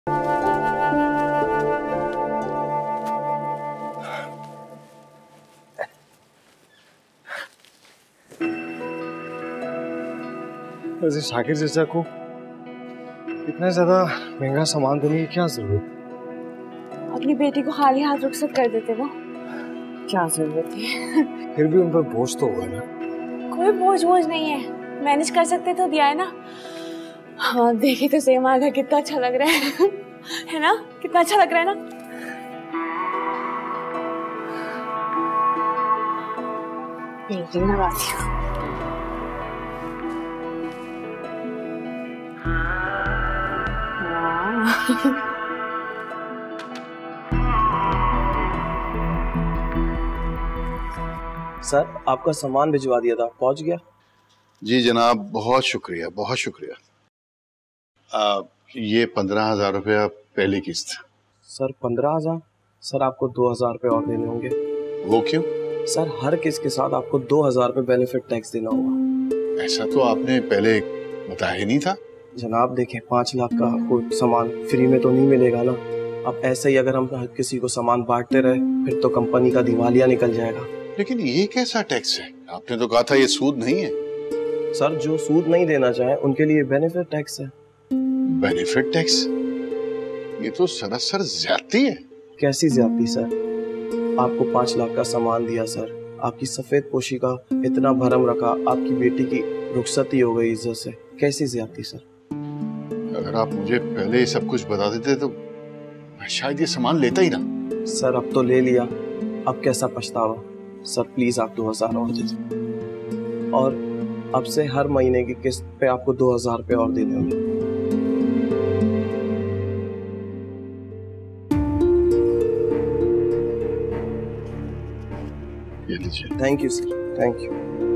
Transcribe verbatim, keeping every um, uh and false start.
वैसे शाकिर चाचा को इतना ज्यादा महंगा सामान देने की क्या जरूरत? अपनी बेटी को खाली हाथ रुखसत कर देते वो, क्या जरूरत है? फिर भी उन पर बोझ तो होगा ना। कोई बोझ बोझ नहीं है, मैनेज कर सकते तो दिया है ना। हाँ देखिए तो सही, हमारा घर कितना अच्छा लग रहा है है ना? कितना अच्छा लग रहा है ना? पेंटिंग लगाती हूँ। सर आपका सामान भिजवा दिया था, पहुंच गया? जी जनाब, बहुत शुक्रिया बहुत शुक्रिया। आ, ये पंद्रह हजार रुपया पहली किस्त। सर पंद्रह हजार? सर आपको दो हजार रुपये और देने होंगे। वो क्यों? सर हर किस्त के साथ आपको दो हजार रुपये बेनिफिट टैक्स देना होगा। ऐसा तो आपने पहले बताया ही नहीं था। जनाब देखिए, पाँच लाख का आपको सामान फ्री में तो नहीं मिलेगा ना। अब ऐसे ही अगर हम हर किसी को सामान बांटते रहे फिर तो कंपनी का दिवालिया निकल जाएगा। लेकिन ये कैसा टैक्स है? आपने तो कहा था ये सूद नहीं है। सर जो सूद नहीं देना चाहे उनके लिए बेनिफिट टैक्स है। Benefit tax? ये तो सरासर ज्यादती है। कैसी ज्यादती सर? आपको पाँच लाख का सामान दिया सर, आपकी सफेद पोशी का इतना भरम रखा, आपकी बेटी की रुखसती हो गई इज्जत से, कैसी ज्यादती सर? अगर आप मुझे पहले ये सब कुछ बता देते तो मैं शायद ये सामान लेता ही ना। सर अब तो ले लिया, अब कैसा पछतावा। सर प्लीज आप दो हजार और दे दो, और अब से हर महीने की किस्त पे आपको दो हजार रुपये और देने होंगे। ये लीजिए। Thank you sir, thank you.